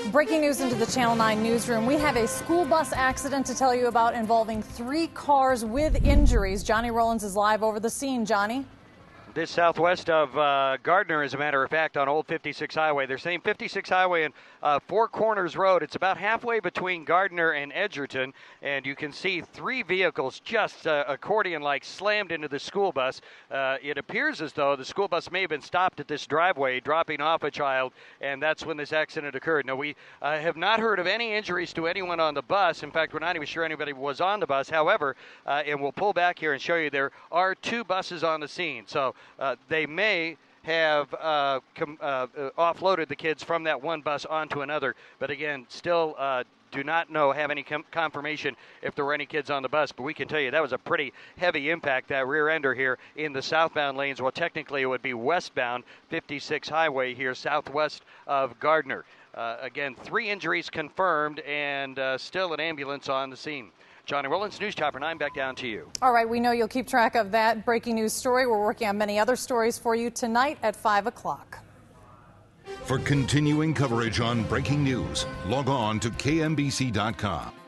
Breaking news into the Channel 9 newsroom. We have a school bus accident to tell you about involving 3 cars with injuries. Johnny Rowlands is live over the scene. Johnny? This southwest of Gardner, as a matter of fact, on Old 56 Highway. They're saying 56 Highway and Four Corners Road. It's about halfway between Gardner and Edgerton, and you can see 3 vehicles just accordion-like slammed into the school bus. It appears as though the school bus may have been stopped at this driveway, dropping off a child, and that's when this accident occurred. Now, we have not heard of any injuries to anyone on the bus. In fact, we're not even sure anybody was on the bus. However, and we'll pull back here and show you, there are 2 buses on the scene. So they may have offloaded the kids from that one bus onto another. But again, still do not have any confirmation if there were any kids on the bus. But we can tell you that was a pretty heavy impact, that rear ender here in the southbound lanes. Well, technically it would be westbound 56 Highway here southwest of Gardner. Again, 3 injuries confirmed and still an ambulance on the scene. Johnny Rowlands, News Chopper 9, back down to you. All right, we know you'll keep track of that breaking news story. We're working on many other stories for you tonight at 5 o'clock. For continuing coverage on breaking news, log on to KMBC.com.